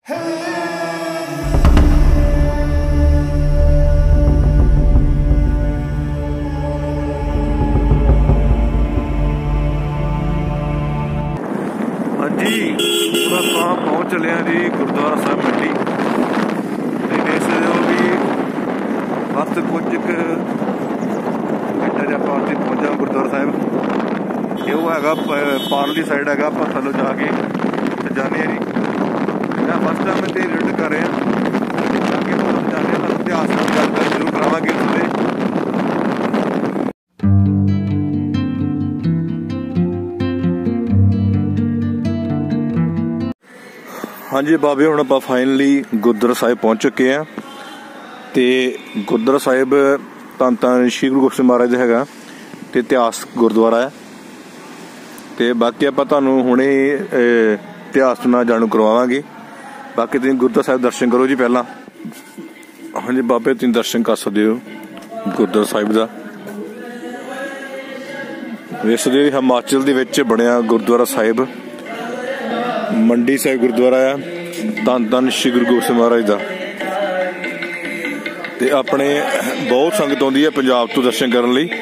जी हम आप पहुँच चले हैं जी गुरुद्वारा साहब मंडी। देख सकते हो भी बस कुछ घंटे जब आप पहुँचा गुरुद्वारा साहब। ये वो है पारली साइड है, आप थलों जाके जाने जी। मैं फस्ट टाइम इतने विजिट कर रहे हैं, जाके जाने इतिहास की जानकारी जरूर करावांगे उसमें। हाँ जी बाबे, हुण आपां फाइनली गुरुद्वारा साहिब पहुँच चुके हैं। तो गुरुद्वारा साहिब धन धन श्री गुरु गोबिंद सिंह महाराज हैगा ते इतिहास गुरुद्वारा है। तो बाकी आपां तुहानूं हुणे इतिहास नाल जाणू करवावांगे। बाकी तुसीं गुरुद्वारा साहिब दर्शन करो जी पहलां। हाँ जी बाबे, तुसीं दर्शन कर सकदे हो गुरुद्वारा साहिब दा। वेख सकदे हो हिमाचल दे विच बणिया गुरुद्वारा साहिब मंडी साहिब गुरुद्वारा है, धन धन श्री गुरु गोबिंद सिंह महाराज का। ते अपने बहुत संगत आउंदी है पंजाब तो दर्शन करने लई।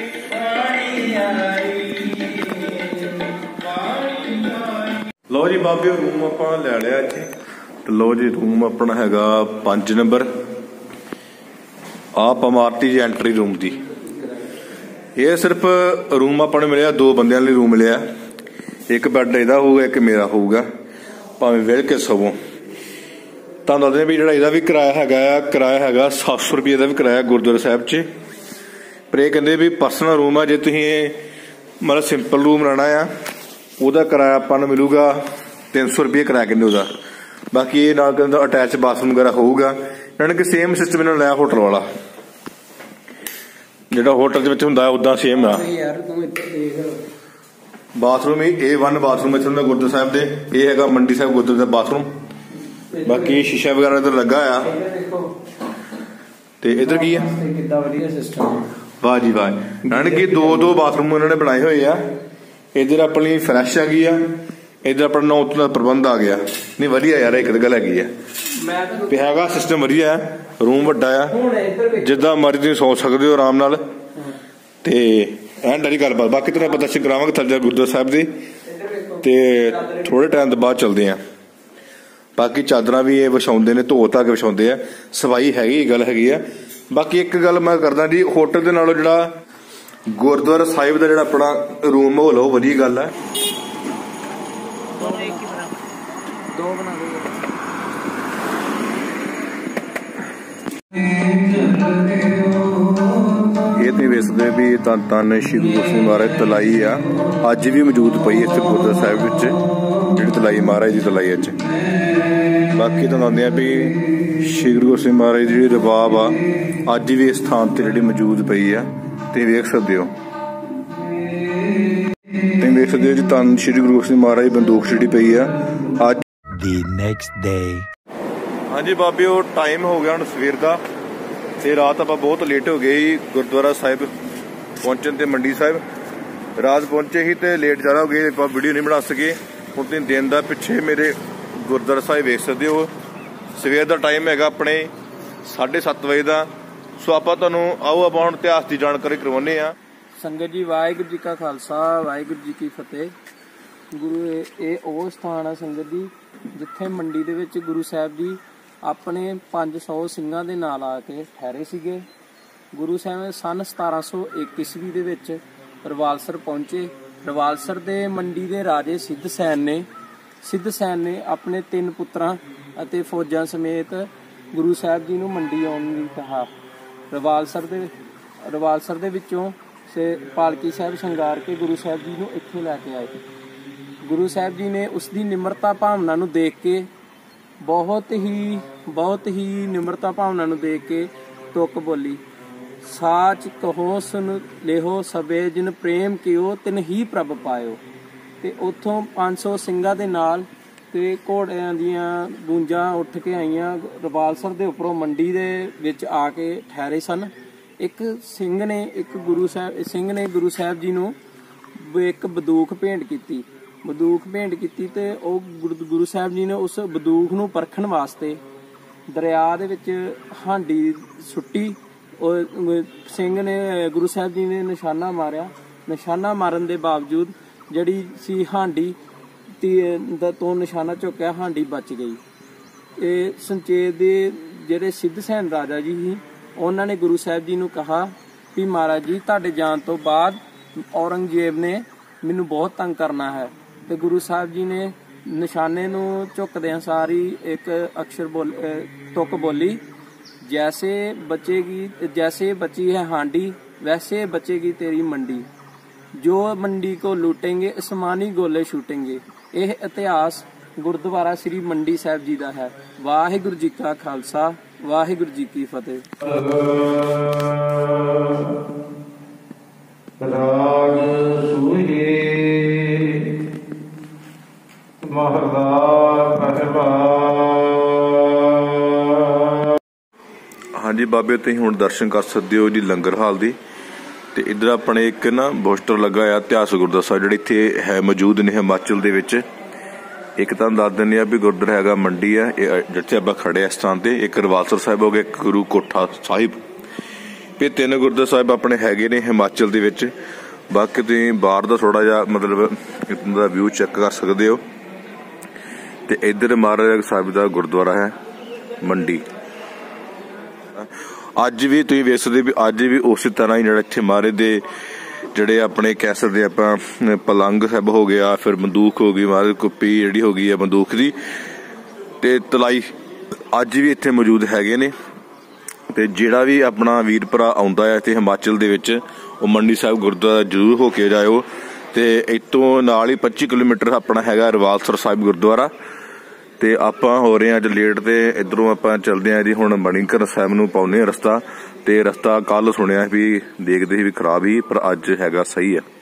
लो जी बाबे, रूम आपां ले लिया इत्थे। ते लो जी रूम अपना हैगा 5 नंबर। आप इमारती जी एंट्री रूम दी। ये सिर्फ रूम अपने मिलिया 2 बंदियां लई रूम मिलिया। एक बैड इहदा होऊगा, एक मेरा होऊगा, भावें विल के सवो। तुहानूं दसदे भी जिहड़ा इहदा भी किराया हैगा 700 रुपये का भी किराया गुरुद्वारा साहिब च। पर यह कहंदे भी पर्सनल रूम है, जे तुसीं मतलब सिंपल रूम रहना आ ਉਹਦਾ किराया ਆਪਾਂ ਨੂੰ मिलूगा 300 रुपये किराया कहंदे ਉਹਦਾ। बाकी ये नाल कहंदे अटैच बाथरूम वगैरह होऊगा, यानी कि सेम सिस्टम इन्होंने लाया होटल वाला, जिहड़ा होटल दे विच हुंदा उदां सेम आ। बाथरूम ही A1 बाथरूम इत्थे हुंदा गुरुद्वारा साहिब दे। ये हैगा मंडी साहिब गुरुद्वारा दा बाथरूम। बाकी शीशा वगैरह इधर लगा आ। ते इधर की है, वाह जी वाह, यानी कि 2 बाथरूम इन्होंने बनाए हुए आ। इधर अपनी फ्रैश आ गई है, इधर अपना नौत का प्रबंध आ गया। नहीं वधिया यार, एक गल हैगी है, हैगा सिस्टम वधिया है। रूम वड्डा आ, जिद्दां मर्जी तुसीं सौ सकदे हो आराम नाल। ते एंड वाली गलबात बाकी तुहानूं आपां दर्शन करावांगे थल्ले गुरुद्वारा साहिब दे। ते थोड़े टाइम तो बाद चलते हैं। बाकी चादरां भी ये विछाउंदे ने, धो धागे विछाउंदे आ, सफाई हैगी, गल हैगी है। बाकी एक गल मैं करदा जी, होटल दे नालों जिहड़ा गुरुद्वारा साहिब दा जिहड़ा अपना रूम माहौल है, वधिया गल है। ये तुसीं वेख सकदे भी धन धन श्री गुरु गोबिंद सिंह महाराज तलाई आ, अज भी मौजूद पई इस गुरुद्वारा साहिब विच, जिहड़ी तलाई महाराज दी तलाई अज। बाकी तुहानूं दस्सदे आ भी श्री गुरु गोबिंद सिंह महाराज दी जिहड़ी रबाब आ अज भी इस स्थान ते जिहड़ी मौजूद पई आ। तुसीं वेख सकदे हो, तुसीं वेख सकदे हो जी धन श्री गुरु गोबिंद सिंह महाराज बंदूक जिहड़ी पई आ अज। The next day. हाँ जी बाबे, वो टाइम हो गया हुण सवेर दा ते रात आपां बहुत लेट हो गए गुरुद्वारा साहिब पहुंचण ते। मंडी साहिब रात पहुंचे ही ते लेट ज़्यादा हो गए, आपां वीडियो नहीं बना सके। हुण तुसीं दिन दा पिछे मेरे गुरुद्वारा साहिब वेख सकदे हो। सवेर दा टाइम हैगा अपने 7:30 बजे का। सो आपां तुहानूं आओ आपां हुण इतिहास की जानकारी करवाउने आ। संगत जी, वाहिगुरू जी का खालसा वाहिगुरू जी की फतेह। गुरु ये वो स्थान है संगत जी, जिथे मंडी दे विच गुरु साहिब जी अपने 500 ਸਿੰਘਾਂ ਦੇ ਨਾਲ ਆ ਕੇ ਠਹਿਰੇ ਸੀਗੇ। ਗੁਰੂ ਸਾਹਿਬ ਸਨ 1701 ਈਸਵੀ ਦੇ ਵਿੱਚ ਰਵਾਲਸਰ ਪਹੁੰਚੇ। ਰਵਾਲਸਰ ਦੇ ਮੰਡੀ ਦੇ ਰਾਜੇ ਸਿੱਧ ਸੈਨ ਨੇ ਆਪਣੇ 3 ਪੁੱਤਰਾਂ ਅਤੇ ਫੌਜਾਂ ਸਮੇਤ ਗੁਰੂ ਸਾਹਿਬ ਜੀ ਨੂੰ ਮੰਡੀ ਆਉਣ ਲਈ ਕਿਹਾ। ਰਵਾਲਸਰ ਦੇ ਵਿੱਚੋਂ ਪਾਲਕੀ ਸਾਹਿਬ ਸ਼ਿੰਗਾਰ ਕੇ ਗੁਰੂ ਸਾਹਿਬ ਜੀ ਨੂੰ ਇੱਥੇ ਲੈ ਕੇ ਆਏ। ਗੁਰੂ ਸਾਹਿਬ ਜੀ ਨੇ ਉਸ ਦੀ ਨਿਮਰਤਾ ਭਾਵਨਾ ਨੂੰ ਦੇਖ ਕੇ बहुत ही निम्रता भावना ਨੂੰ देख के तुक बोली, साच कहो सुन लेहो सबे जिन प्रेम कियो तिन ही प्रभ पायो। ਤੇ ਉੱਥੋਂ 500 ਸਿੰਘਾਂ ਦੇ ਨਾਲ ਤੇ ਘੋੜਿਆਂ ਦੀਆਂ ਗੂੰਜਾਂ ਉੱਠ ਕੇ ਆਈਆਂ, ਰਵਾਲਸਰ ਦੇ ਉੱਪਰੋਂ ਮੰਡੀ ਦੇ ਵਿੱਚ ਆ ਕੇ ਠਹਿਰੇ ਸਨ। ਇੱਕ ਸਿੰਘ ਨੇ ਗੁਰੂ ਸਾਹਿਬ ਜੀ ਨੂੰ ਇੱਕ ਬੰਦੂਕ ਭੇਂਟ ਕੀਤੀ। ਬੰਦੂਕ ਭੇਂਟ ਕੀਤੀ ਤੇ ਉਹ ਗੁਰੂ ਸਾਹਿਬ ਜੀ ਨੇ ਉਸ ਬੰਦੂਕ ਨੂੰ ਪਰਖਣ ਵਾਸਤੇ ਦਰਿਆ ਦੇ ਵਿੱਚ ਹਾਂਡੀ ਸੁੱਟੀ। ਉਹ ਸਿੰਘ ਨੇ, ਗੁਰੂ ਸਾਹਿਬ ਜੀ ਨੇ ਨਿਸ਼ਾਨਾ ਮਾਰਿਆ। ਨਿਸ਼ਾਨਾ ਮਾਰਨ ਦੇ ਬਾਵਜੂਦ ਜਿਹੜੀ ਸੀ ਹਾਂਡੀ ਤੋਂ ਨਿਸ਼ਾਨਾ ਝੁਕਿਆ, ਹਾਂਡੀ ਬਚ ਗਈ। ਇਹ ਸੰਚੇਤ ਦੇ ਜਿਹੜੇ ਸਿੱਧ ਸੈਨ ਰਾਜਾ ਜੀ ਸੀ, ਉਹਨਾਂ ਨੇ ਗੁਰੂ ਸਾਹਿਬ ਜੀ ਨੂੰ ਕਿਹਾ ਵੀ ਮਹਾਰਾਜ ਜੀ ਤੁਹਾਡੇ ਜਾਣ ਤੋਂ ਬਾਅਦ ਔਰੰਗਜ਼ੇਬ ਨੇ ਮੈਨੂੰ ਬਹੁਤ ਤੰਗ ਕਰਨਾ ਹੈ। ਤੇ ਗੁਰੂ ਸਾਹਿਬ ਜੀ ਨੇ ਨਿਸ਼ਾਨੇ ਨੂੰ ਝੁਕਦਿਆਂ ਸਾਰੀ ਇੱਕ ਅਕਸ਼ਰ ਤੁਕ ਬੋਲੀ, ਜੈਸੇ बची है हांडी वैसे बचेगी तेरी मंडी, जो मंडी को लूटेंगे आसमानी गोले छूटेंगे। यह इतिहास गुरुद्वारा श्री मंडी साहिब जी का है। वाहिगुरु जी का खालसा, वाहिगुरु जी की फतेह। राग सूहे महला पहला। हाँ जी बाबे, तुसीं हुण दर्शन कर सकते हो जी लंगर हाल दी। ते इधर अपने एक ना पोस्टर लगा आ इतिहास गुरुद्वारा साहिब जिहड़े इत्थे है मौजूद ने हिमाचल दे विच। एक तां दस दिंदे आ भी गुरुद्वारा हैगा मंडी है, जिथे आपां खड़े इस स्थान ते। एक रवालसर साहिब हो गया, एक गुरु कोठा साहिब। ये तीन गुरुद्वारा साहिब अपने हैगे ने हिमाचल दे विच। बाकी तुसीं बाहर दा थोड़ा जिहा मतलब इत्थों दा व्यू चैक कर सकदे हो। ते इधर महाराज साहिब दा गुरुद्वारा है मंडी। अज भी तुसीं वेख सकदे भी अज भी उस तरह ही जिहड़ा इत्थे महाराज दे ਜਿਹੜੇ ਆਪਣੇ ਕਹਿ ਸਕਦੇ ਆਪਾਂ ਪਲੰਗ ਸਾਹਿਬ ਹੋ ਗਿਆ, ਫਿਰ ਬੰਦੂਕ ਹੋ ਗਈ, ਮਾਰੇ ਕੁੱਪੀ ਜਿਹੜੀ ਹੋ ਗਈ ਹੈ ਬੰਦੂਕ ਦੀ, ਤੇ ਤਲਾਈ ਅੱਜ ਵੀ ਇੱਥੇ ਮੌਜੂਦ ਹੈਗੇ ਨੇ। ਤੇ ਜਿਹੜਾ ਵੀ ਆਪਣਾ ਵੀਰ ਭਰਾ ਆਉਂਦਾ ਹੈ ਇੱਥੇ ਹਿਮਾਚਲ ਦੇ ਵਿੱਚ, ਉਹ ਮੰਡੀ ਸਾਹਿਬ ਗੁਰਦੁਆਰਾ ਜ਼ਰੂਰ ਹੋ ਕੇ ਜਾਇਓ। ਤੇ ਇੱਥੋਂ ਨਾਲ ਹੀ 25 ਕਿਲੋਮੀਟਰ ਆਪਣਾ ਹੈਗਾ ਰਵਾਲਸਰ ਸਾਹਿਬ ਗੁਰਦੁਆਰਾ। ਤੇ ਆਪਾਂ ਹੋ ਰਹੇ ਹਾਂ ਅੱਜ ਲੇਟ, ਤੇ ਇਧਰੋਂ ਆਪਾਂ ਚੱਲਦੇ ਹਾਂ ਜੀ ਹੁਣ ਮਣੀਕਰਨ ਸਾਹਿਬ ਨੂੰ ਪਾਉਂਦੇ ਹਾਂ ਰਸਤਾ। ਤੇ ਰਸਤਾ ਕੱਲ ਸੁਣਿਆ ਵੀ ਦੇਖਦੇ ਸੀ ਵੀ ਖਰਾਬ ਹੀ, ਪਰ ਅੱਜ ਹੈਗਾ ਸਹੀ ਹੈ।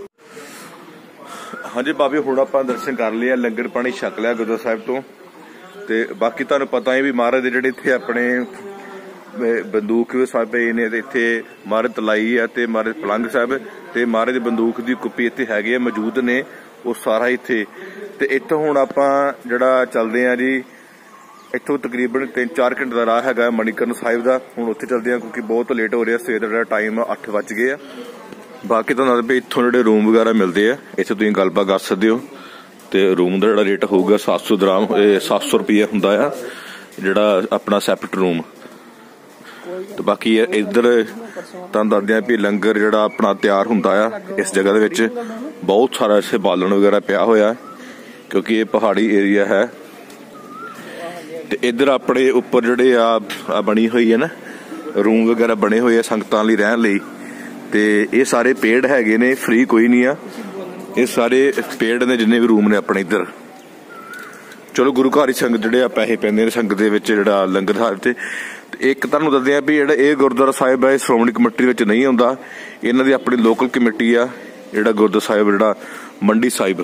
ਹਾਂਜੀ ਬਾਬੇ, ਹੁਣ ਆਪਾਂ ਦਰਸ਼ਨ ਕਰ ਲਿਆ, ਲੰਗਰ ਪਾਣੀ ਛਕ ਲਿਆ ਗੁਰਦੁਆਰਾ ਸਾਹਿਬ ਤੋਂ। ਤੇ ਬਾਕੀ ਤੁਹਾਨੂੰ ਪਤਾ ਹੈ ਵੀ ਮਹਾਰਾਜ ਦੇ ਜਿਹੜੇ ਇੱਥੇ ਆਪਣੇ ਬੰਦੂਕ ਸਾਹਿਬ ਪਏ ਨੇ, ਤੇ ਇੱਥੇ ਮਹਾਰਾਜ ਤਲਾਈ ਹੈ ਤੇ ਮਹਾਰਾਜ ਪਲੰਗ ਸਾਹਿਬ ਤੇ ਮਹਾਰਾਜ ਦੀ ਬੰਦੂਕ ਦੀ ਕੁੱਪੀ ਇੱਥੇ ਹੈਗੇ ਆ ਮੌਜੂਦ ਨੇ, ਉਹ ਸਾਰਾ ਇੱਥੇ। ਤੇ ਇੱਥੋਂ ਹੁਣ ਆਪਾਂ ਜਿਹੜਾ ਚੱਲਦੇ ਆ ਜੀ, ਇੱਥੋਂ ਤਕਰੀਬਨ 3-4 ਘੰਟੇ ਦਾ ਰਾਹ ਹੈਗਾ ਮਣੀਕਰਨ ਸਾਹਿਬ ਦਾ। ਹੁਣ ਉੱਥੇ ਚੱਲਦੇ ਆ ਕਿਉਂਕਿ ਬਹੁਤ ਲੇਟ ਹੋ ਰਿਹਾ, ਸਵੇਰ ਦਾ ਟਾਈਮ 8 ਵੱਜ ਗਏ ਆ। ਬਾਕੀ ਤੁਹਾਨੂੰ ਦੱਸ ਵੀ ਇੱਥੋਂ ਜਿਹੜੇ ਰੂਮ ਵਗੈਰਾ ਮਿਲਦੇ ਆ, ਇੱਥੇ ਤੁਸੀਂ ਗੱਲਬਾਤ ਕਰ ਸਕਦੇ ਹੋ। ਤੇ ਰੂਮ ਦਾ ਜਿਹੜਾ ਰੇਟ ਹੋਊਗਾ 700 ਦਰਾਮ, 700 ਰੁਪਏ ਹੁੰਦਾ ਆ ਜਿਹੜਾ ਆਪਣਾ ਸੈਪਰੇਟ ਰੂਮ। ਤੇ ਬਾਕੀ ਇੱਧਰ ਤੁਹਾਨੂੰ ਦੱਸਦੇ ਆ ਵੀ ਲੰਗਰ ਜਿਹੜਾ ਆਪਣਾ ਤਿਆਰ ਹੁੰਦਾ ਆ ਇਸ ਜਗ੍ਹਾ ਦੇ ਵਿੱਚ। ਬਹੁਤ ਸਾਰਾ ਇੱਥੇ ਬਾਲਣ ਵਗੈਰਾ ਪਿਆ ਹੋਇਆ ਕਿਉਂਕਿ ਇਹ ਪਹਾੜੀ ਏਰੀਆ ਹੈ। ਤੇ ਇੱਧਰ ਆਪਣੇ ਉੱਪਰ ਜਿਹੜੇ ਆ ਬਣੀ ਹੋਈ ਹੈ ਨਾ ਰੂਮ ਵਗੈਰਾ ਬਣੇ ਹੋਏ ਆ ਸੰਗਤਾਂ ਲਈ ਰਹਿਣ ਲਈ। ਤੇ ਇਹ ਸਾਰੇ ਪੇਡ ਹੈਗੇ ਨੇ, ਫ੍ਰੀ ਕੋਈ ਨਹੀਂ ਆ, ਇਹ ਸਾਰੇ ਪੇਡ ਨੇ ਜਿੰਨੇ ਵੀ ਰੂਮ ਨੇ ਆਪਣੇ ਇੱਧਰ। ਚਲੋ ਗੁਰੂ ਘਰ ਹੀ ਸੰਗਤ ਜਿਹੜੇ ਆ ਪੈਸੇ ਪੈਂਦੇ ਨੇ ਸੰਗਤ ਦੇ ਵਿੱਚ ਜਿਹੜਾ ਲੰਗਰ ਸਾਹਿਬ ਤੇ। ਇੱਕ ਤੁਹਾਨੂੰ ਦੱਸਦੇ ਆ ਵੀ ਜਿਹੜਾ ਇਹ ਗੁਰਦੁਆਰਾ ਸਾਹਿਬ ਹੈ ਸ਼੍ਰੋਮਣੀ ਕਮੇਟੀ ਵਿੱਚ ਨਹੀਂ ਆਉਂਦਾ, ਇਹਨਾਂ ਦੀ ਆਪਣੀ ਲੋਕਲ ਕਮੇਟੀ ਆ ਜਿਹੜਾ ਗੁਰਦੁਆਰਾ ਸਾਹਿਬ ਜਿਹੜਾ ਮੰਡੀ ਸਾਹਿਬ।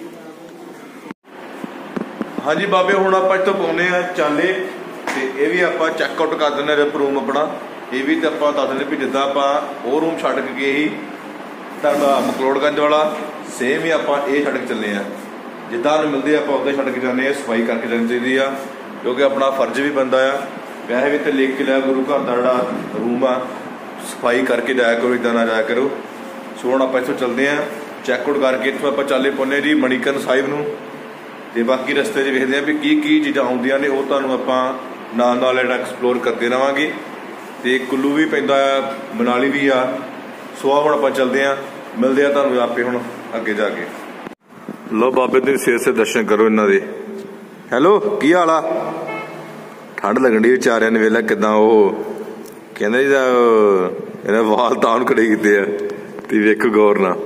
ਹਾਂਜੀ ਬਾਬੇ, ਹੁਣ ਆਪਾਂ ਇੱਥੋਂ ਪਾਉਂਦੇ ਆ ਚਾਲੇ, ਤੇ ਇਹ ਵੀ ਆਪਾਂ ਚੈੱਕ ਆਊਟ ਕਰ ਦਿੰਦੇ ਰੂਮ ਆਪਣਾ। ਇਹ ਵੀ ਤੇ ਆਪਾਂ ਦੱਸ ਦਿੰਦੇ ਵੀ ਜਿੱਦਾਂ ਆਪਾਂ ਉਹ ਰੂਮ ਛੱਡ ਕੇ ਗਏ ਸੀ ਤੁਹਾਡਾ ਮਕਲੋੜਗੰਜ ਵਾਲਾ, ਸੇਮ ਹੀ ਆਪਾਂ ਇਹ ਛੱਡ ਕੇ ਚੱਲੇ ਆ। ਜਿੱਦਾਂ ਨੂੰ ਮਿਲਦੇ ਆਪਾਂ ਉੱਦਾਂ ਛੱਡ ਕੇ ਜਾਂਦੇ ਆ। ਸਫਾਈ ਕਰਕੇ ਜਾਣੀ ਚਾਹੀਦੀ ਆ ਕਿਉਂਕਿ ਆਪਣਾ ਫਰਜ਼ ਵੀ ਬਣਦਾ ਆ। ਵੈਸੇ ਵੀ ਤੇ ਲਿਖ ਕੇ ਲਿਆ ਗੁਰੂ ਘਰ ਦਾ ਜਿਹੜਾ ਰੂਮ ਆ, ਸਫਾਈ ਕਰਕੇ ਜਾਇਆ ਕਰੋ, ਇੱਦਾਂ ਨਾ ਜਾਇਆ ਕਰੋ। ਸੋ ਹੁਣ ਆਪਾਂ ਇੱਥੋਂ ਚੱਲਦੇ ਆ, ਚੈੱਕ ਆਊਟ ਕਰਕੇ ਇੱਥੋਂ ਆਪਾਂ ਚਾਲੇ ਪਾਉਂਦੇ ਜੀ ਮਣੀਕਰਨ ਸਾਹਿਬ ਨੂੰ। ਤੇ ਬਾਕੀ ਰਸਤੇ 'ਚ ਵੇਖਦੇ ਆ ਵੀ ਕੀ ਕੀ ਚੀਜ਼ਾਂ ਆਉਂਦੀਆਂ ਨੇ, ਉਹ ਤੁਹਾਨੂੰ ਆਪਾਂ ਨਾਲ ਨਾਲ ਜਿਹੜਾ ਐਕਸਪਲੋਰ ਕਰਦੇ ਰਹਾਂਗੇ। ਤੇ ਕੁੱਲੂ ਵੀ ਪੈਂਦਾ ਆ, ਮਨਾਲੀ ਵੀ ਆ। ਸੋ ਹੁਣ ਆਪਾਂ ਚੱਲਦੇ ਆ, ਮਿਲਦੇ ਆ ਤੁਹਾਨੂੰ ਆਪੇ ਹੁਣ ਅੱਗੇ ਜਾ ਕੇ। ਲੋ ਬਾਬੇ ਦੇ ਸਿਰ ਸੇ ਦਰਸ਼ਨ ਕਰੋ ਇਹਨਾਂ ਦੇ। ਹੈਲੋ, ਕੀ ਹਾਲ ਆ? ਠੰਡ ਲੱਗਣ ਦੀ ਵਿਚਾਰਿਆਂ ਨੇ, ਵੇਲਾ ਕਿਦਾਂ ਉਹ ਕਹਿੰਦਾ ਜੀ ਇਹਦਾ ਵਾਲ ਤਾਂ ਖੜੇ ਕੀਤੇ ਆ। ਤੇ ਵੇਖੋ ਗੌਰ ਨਾਲ।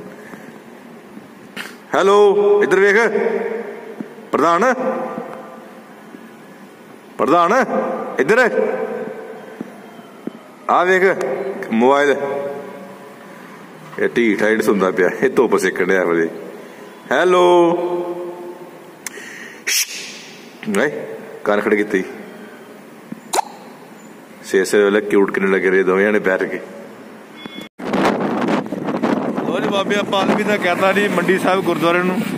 ਹੈਲੋ, ਇੱਧਰ ਵੇਖ ਪ੍ਰਧਾਨ, ਪ੍ਰਧਾਨ ਇੱਧਰ ਆ ਵੇਖ ਮੋਬਾਈਲ। ਇਹ ਢੀਠ ਹਾਈਟ ਸੁਣਦਾ ਪਿਆ, ਇਹ ਧੁੱਪ ਸੇਕਣ ਡਿਆ ਵਜੇ। ਹੈਲੋ, ਕੰਨ ਖੜੇ ਕੀਤੇ ਸੇ ਵੇਲੇ ਕਿਊਟ ਕਿੰਨੇ ਲੱਗੇ ਰਹੇ ਦੋਵੇਂ ਜਾਣੇ ਬੈਠ ਕੇ। ਲੋ ਜੀ ਬਾਬੇ, ਆਪਾਂ ਵੀ ਤਾਂ ਕਹਿਤਾ ਜੀ ਮੰਡੀ ਸਾਹਿਬ ਗੁਰਦੁਆਰੇ ਨੂੰ।